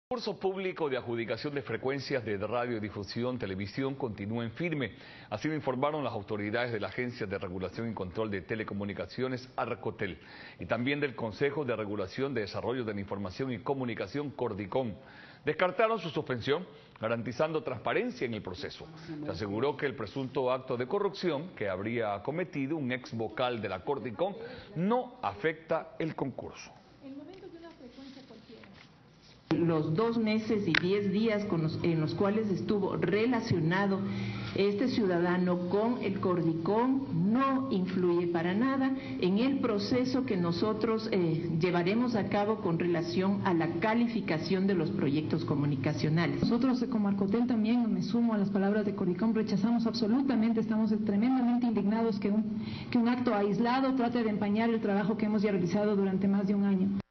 El concurso público de adjudicación de frecuencias de radiodifusión, televisión continúa en firme. Así lo informaron las autoridades de la Agencia de Regulación y Control de Telecomunicaciones, Arcotel, y también del Consejo de Regulación de Desarrollo de la Información y Comunicación, Cordicom. Descartaron su suspensión, garantizando transparencia en el proceso. Se aseguró que el presunto acto de corrupción que habría cometido un ex vocal de la Cordicom no afecta el concurso. Los 2 meses y 10 días en los cuales estuvo relacionado este ciudadano con el Cordicom no influye para nada en el proceso que nosotros llevaremos a cabo con relación a la calificación de los proyectos comunicacionales. Nosotros como Arcotel también, me sumo a las palabras de Cordicom, rechazamos absolutamente, estamos tremendamente indignados que un acto aislado trate de empañar el trabajo que hemos ya realizado durante más de un año.